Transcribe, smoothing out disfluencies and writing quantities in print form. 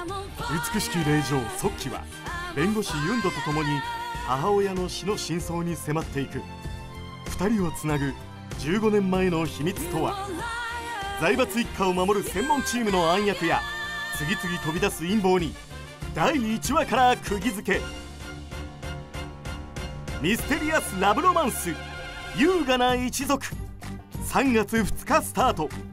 美しき令嬢ソッキは弁護士ユンドと共に母親の死の真相に迫っていく。2人をつなぐ15年前の秘密とは。財閥一家を守る専門チームの暗躍や次々飛び出す陰謀に第1話から釘付け。ミステリアスラブロマンス優雅な一族、3月2日スタート。